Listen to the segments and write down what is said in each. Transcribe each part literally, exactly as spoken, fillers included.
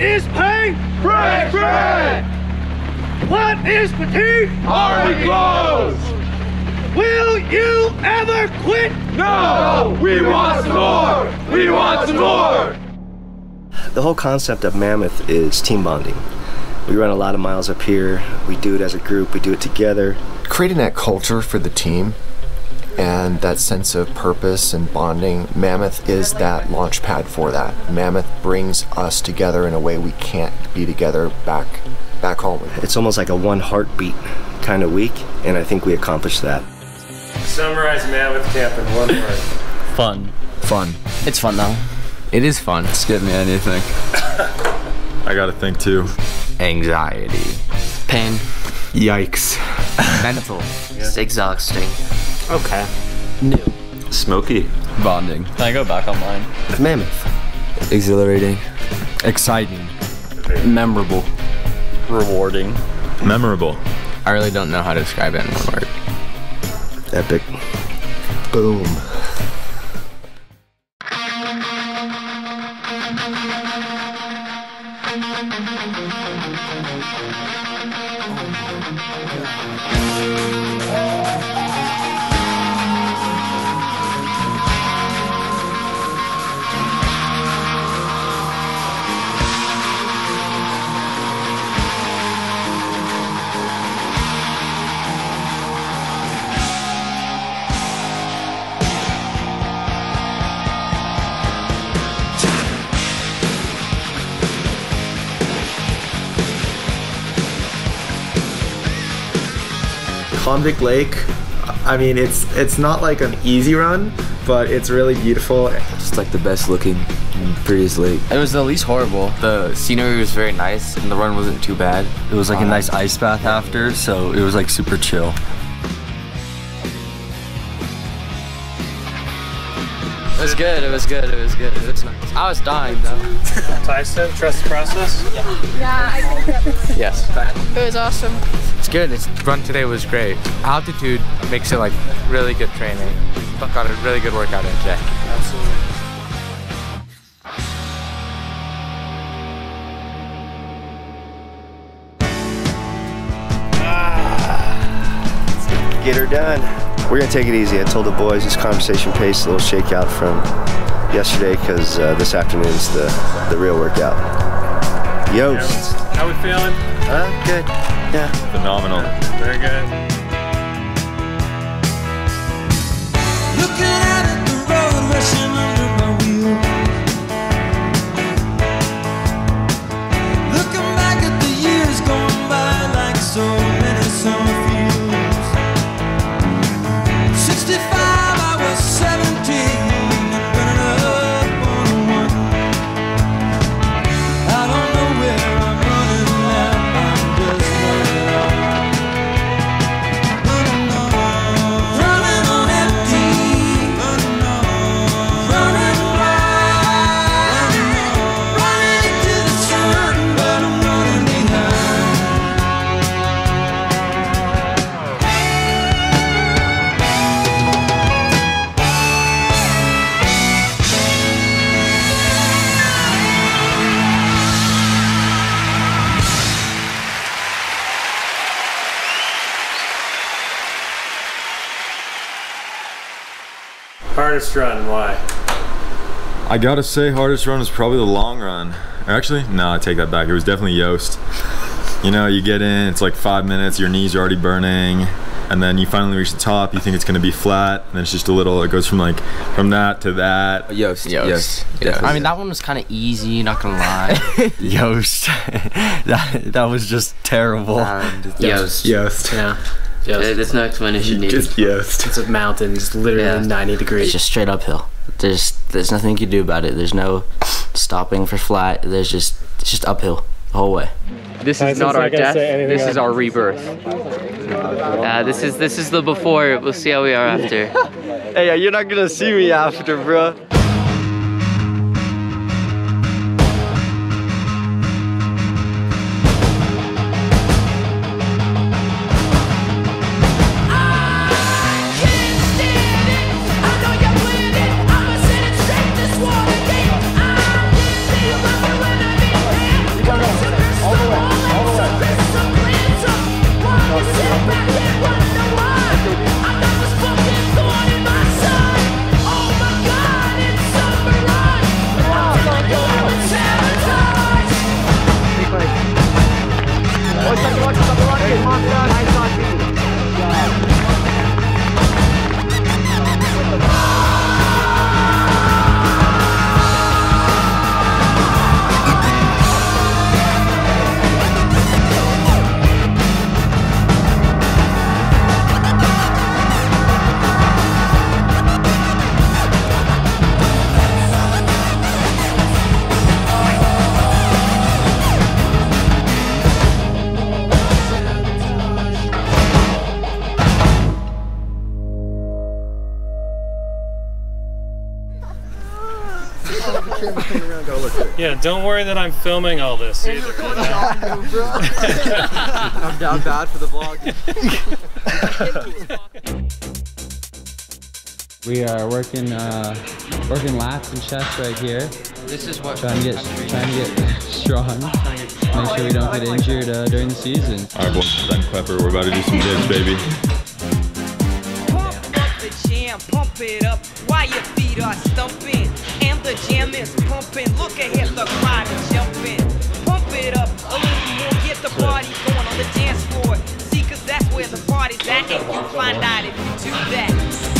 is pain? Break, break! What is fatigue? Army clothes! Will you ever quit? No! We want some more! We want some more! The whole concept of Mammoth is team bonding. We run a lot of miles up here. We do it as a group. We do it together. Creating that culture for the team and that sense of purpose and bonding, Mammoth is that launch pad for that. Mammoth brings us together in a way we can't be together back back home. It's almost like a one heartbeat kind of week, and I think we accomplished that. Summarize Mammoth Camp in one word. Fun. Fun. It's fun though. It is fun. It's getting me anything. I gotta think too. Anxiety. Pain. Yikes. Mental. Yeah. It's exhausting. Okay. New. Smoky. Bonding. Can I go back on mine? Mammoth. Exhilarating. Exciting. Memorable. Rewarding. Memorable. I really don't know how to describe it in one word. Epic. Boom. Convict Lake, I mean, it's it's not like an easy run, but it's really beautiful. Just like the best looking and prettiest lake. It was the least horrible. The scenery was very nice and the run wasn't too bad. It was like a nice ice bath after, so it was like super chill. It was good, it was good, it was good, it was nice. I was dying though. Tyson, trust the process? Yeah, I think that. Yes. It was awesome. It's good. This run today was great. Altitude makes it like really good training. Got a really good workout in today. Absolutely. Ah, get her done. We're gonna take it easy. I told the boys this conversation pace, a little shakeout from yesterday, because uh, this afternoon's the, the real workout. Yost. How we feeling? Uh, good. Yeah. Phenomenal. Very good. Looking out at the road rushing under my wheel. Looking back at the years going by like so many summer fields. sixty-five, I was seventeen and running up on one. I don't know where I'm running now, I'm just running on. Running on, running on empty. Running on, running wild. Running into the sun, but I'm running behind. Hardest run and why? I gotta say, hardest run is probably the long run. Actually, no, I take that back. It was definitely Yost. You know, you get in, it's like five minutes, your knees are already burning, and then you finally reach the top, you think it's gonna be flat, and then it's just a little, it goes from like, from that to that. Yost. Yost. Yost. I mean, that one was kind of easy, not gonna lie. Yost. that, that was just terrible. Yost. Yost. Yeah. Yost. There's no explanation needed. Just Yost. It's a mountain, it's literally yeah. ninety degrees. It's just straight uphill. There's there's nothing you can do about it. There's no stopping for flat. There's just it's just uphill the whole way. This is not our death. This is our rebirth. Uh, this is this is the before. We'll see how we are after. Hey, you're not gonna see me after, bro. Yeah, don't worry that I'm filming all this either. I'm down bad for the vlog. We are working uh, working lats and chest right here. This is what trying to get trying to get strong. Make sure we don't get injured uh, during the season. All right, boys, Ben Klepper, we're about to do some dips, baby. Pump up the jam, pump it up while your feet are stumping, and the jam is pumping. Look ahead, the crowd is jumping. Pump it up a little more, get the party going on the dance floor. See, cause that's where the party's at, and you find out if you do that.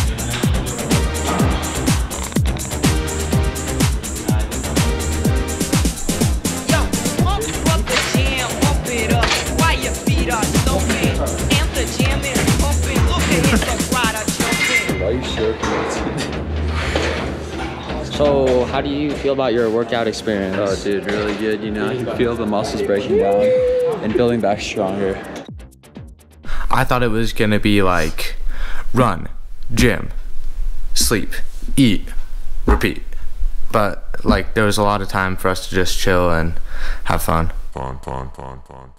So, how do you feel about your workout experience? Oh, dude, really good. You know, you can feel the muscles breaking down and building back stronger. I thought it was gonna be like run, gym, sleep, eat, repeat. But like there was a lot of time for us to just chill and have fun. Fun, fun, fun, fun.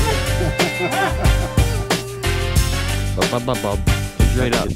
Bub, bub, bub, bub. Straight up.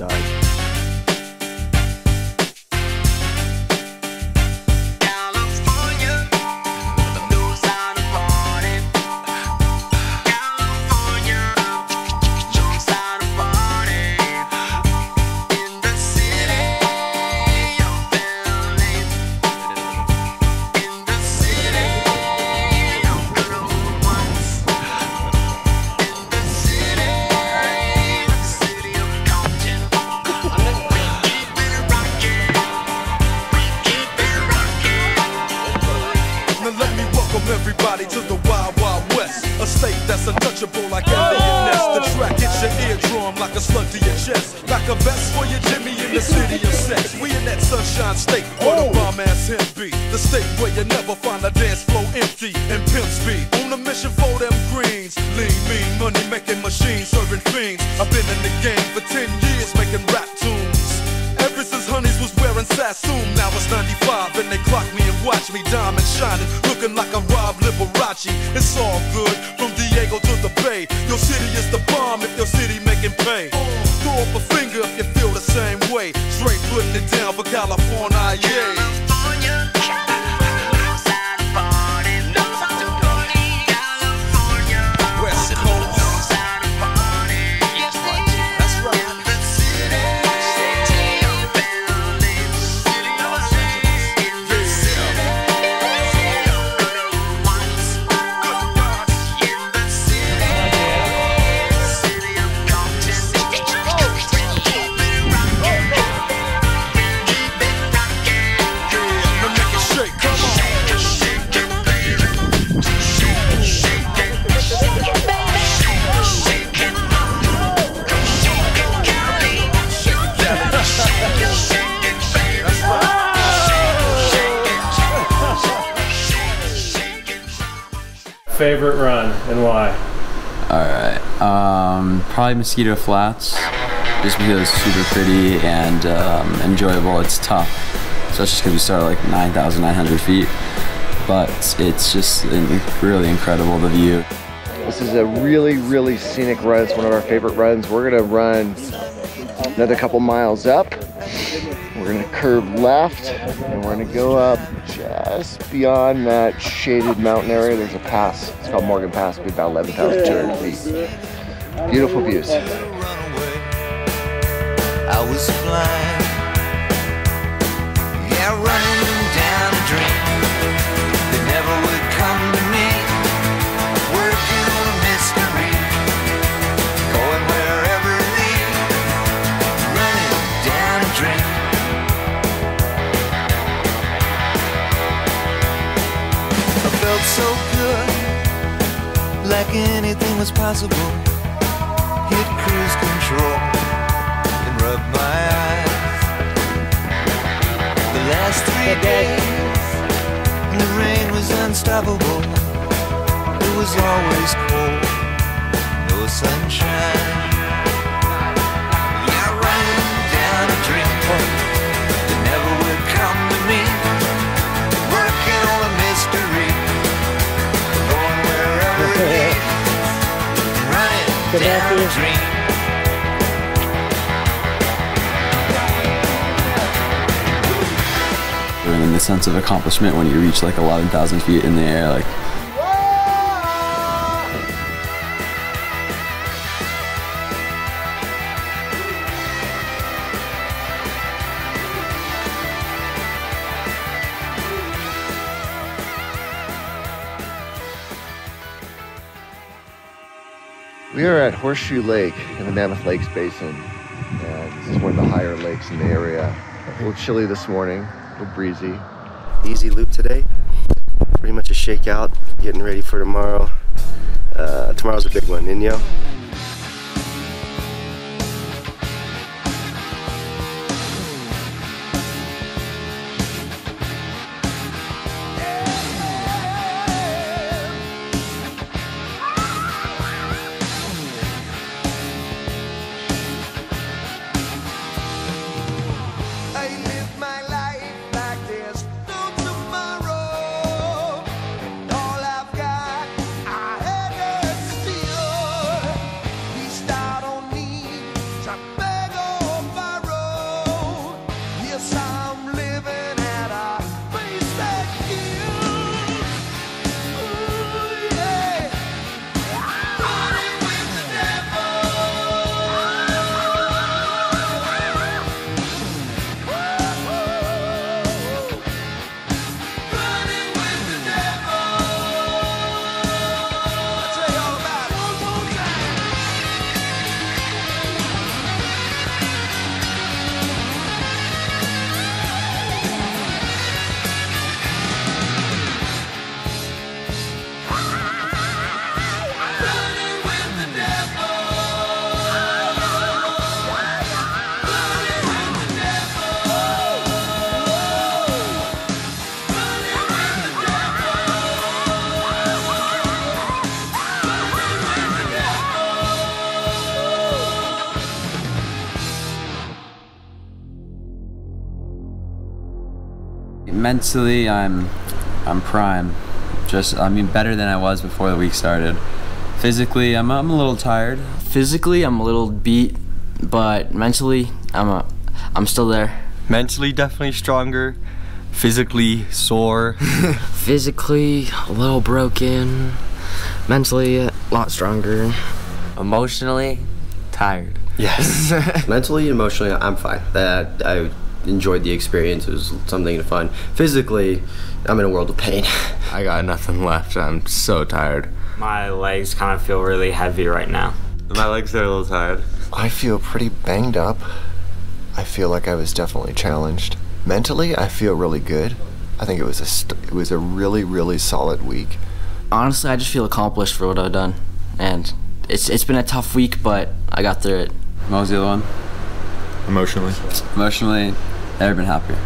Everybody to the Wild Wild West, a state that's untouchable like alien nest. The track hits your eardrum like a slug to your chest, like a vest for your Jimmy in the city of sex. We in that sunshine state where the bomb ass him be, the state where you never find a dance floor empty and pimp speed. On a mission for them greens, lean, mean, money making machines, serving fiends. I've been in the game for ten years making rap tunes. Ever since Honeys was wearing Sassoon, now it's ninety-five and they clock me and watch me diamond shining, looking like a Rob Liberace. It's all good from Diego to the Bay. Your city is the bomb if your city making pay. Throw up a finger if you feel the same way. Straight putting it down for California, yeah. Favorite run and why? Alright, um, probably Mosquito Flats, just because it's super pretty and um, enjoyable. It's tough, especially because we start at like nine thousand nine hundred feet, but it's just really incredible, the view. This is a really, really scenic run. It's one of our favorite runs. We're gonna run another couple miles up. We're gonna curve left, and we're gonna go up just beyond that shaded mountain area. There's a pass. It's called Morgan Pass. It'll be about eleven thousand two hundred feet. Beautiful views. I was blind, yeah, running down a dream that never would come to me. Working on a mystery, going wherever it leads. Running down a dream. I felt so good, like anything was possible. Hit cruise control and rub my eyes. The last three days, the rain was unstoppable. It was always cold, no sunshine. Yeah, running down a dream that never would come to me. dream. And then the sense of accomplishment when you reach like eleven thousand feet in the air, like. We are at Horseshoe Lake in the Mammoth Lakes Basin, and this is one of the higher lakes in the area. A little chilly this morning, a little breezy. Easy loop today. Pretty much a shakeout, getting ready for tomorrow. Uh, tomorrow's a big one, Inyo. Mentally, I'm, I'm prime. Just, I mean, better than I was before the week started. Physically, I'm, I'm a little tired. Physically, I'm a little beat, but mentally, I'm a, I'm still there. Mentally, definitely stronger. Physically, sore. Physically, a little broken. Mentally, a lot stronger. Emotionally, tired. Yes. Mentally, emotionally, I'm fine. That I enjoyed the experience. It was something fun. Physically, I'm in a world of pain. I got nothing left. I'm so tired. My legs kind of feel really heavy right now. My legs are a little tired. I feel pretty banged up. I feel like I was definitely challenged. Mentally, I feel really good. I think it was a st it was a really really solid week. Honestly, I just feel accomplished for what I've done, and it's it's been a tough week, but I got through it. What was the other one? Emotionally. Emotionally, never been happier.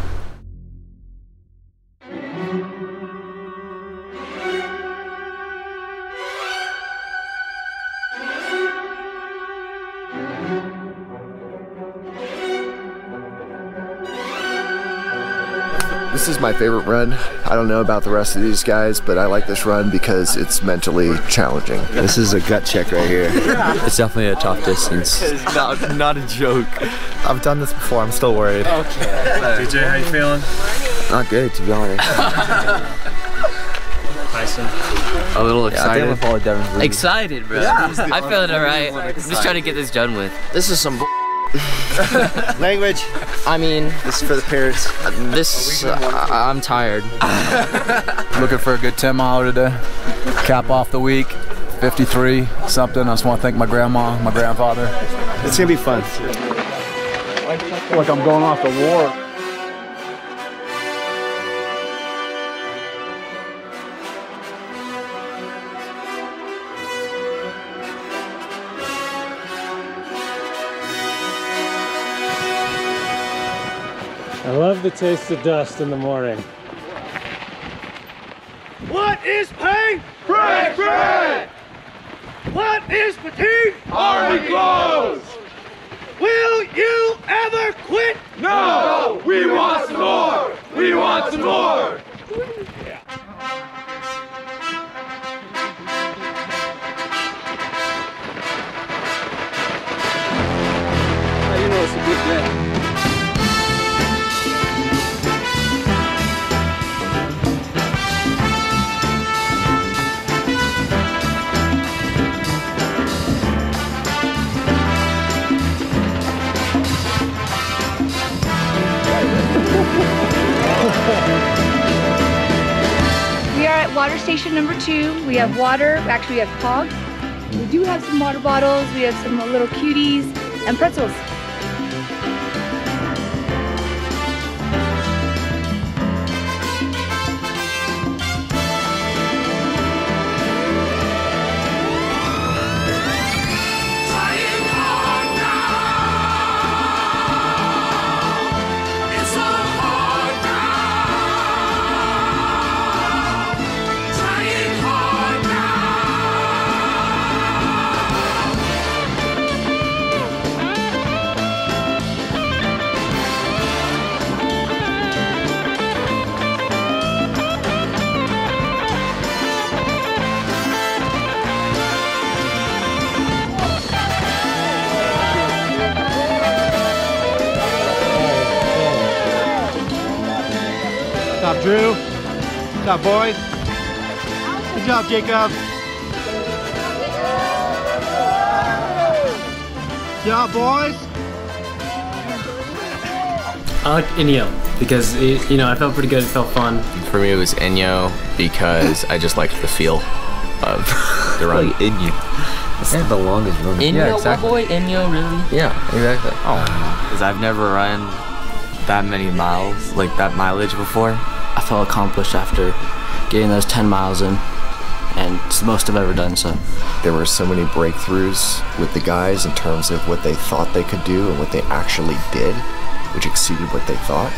This is my favorite run. I don't know about the rest of these guys, but I like this run because it's mentally challenging. This is a gut check right here. It's definitely a tough distance. It's not, not a joke. I've done this before, I'm still worried. Okay. D J, how you feeling? Not good, to be honest. Tyson. A little excited. Yeah, I follow Devin's lead. Excited, bro. Yeah. I feel it alright. I'm just trying to get this done with. This is some Language. I mean, this is for the parents. This, uh, I I'm tired. Looking for a good ten miler today. Cap off the week. fifty-three something. I just want to thank my grandma, my grandfather. It's gonna be fun. I feel like I'm going off to war. I love the taste of dust in the morning. What is pain? Fresh bread! What is fatigue? Army clothes! Will you ever quit? No! We want some more! We want some more! water station number two. We have water, actually we have Pog. We do have some water bottles, we have some little cuties, and pretzels. Good job, Drew. Good job, boys. Good job, Jacob. Good job, boys. I like Inyo because it, you know I felt pretty good. It felt fun. For me, it was Inyo because I just liked the feel of the run. Like Inyo. It's the longest run. Inyo, Yeah, exactly. boy, Inyo, really? Yeah, exactly. Oh, Because I've never run that many miles, like that mileage before. I felt accomplished after getting those ten miles in, and it's the most I've ever done, so. There were so many breakthroughs with the guys in terms of what they thought they could do and what they actually did, which exceeded what they thought.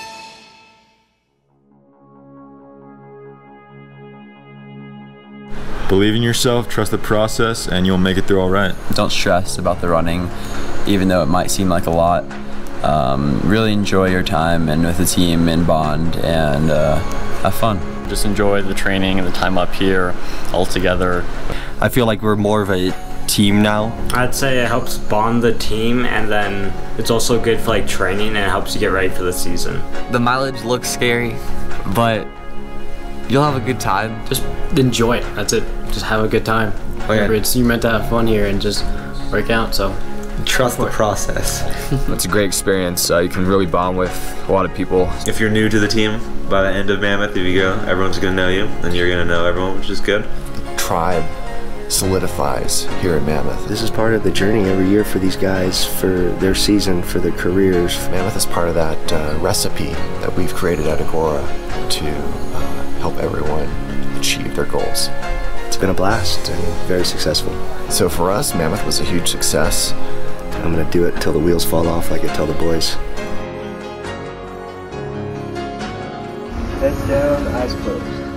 Believe in yourself, trust the process, and you'll make it through all right. Don't stress about the running, even though it might seem like a lot. Um, really enjoy your time and with the team and bond and uh, have fun. Just enjoy the training and the time up here all together. I feel like we're more of a team now. I'd say it helps bond the team, and then it's also good for like training, and it helps you get ready for the season. The mileage looks scary, but you'll have a good time. Just enjoy it. That's it. Just have a good time. Oh, yeah. It's, you're meant to have fun here and just work out. So trust the process. It's a great experience. Uh, you can really bond with a lot of people. If you're new to the team, by the end of Mammoth, if you go, everyone's gonna know you, and you're gonna know everyone, which is good. Tribe solidifies here at Mammoth. This is part of the journey every year for these guys, for their season, for their careers. Mammoth is part of that uh, recipe that we've created at Agoura to uh, help everyone achieve their goals. It's been a blast and very successful. So for us, Mammoth was a huge success. I'm gonna do it till the wheels fall off, like I tell the boys. Heads down, eyes closed.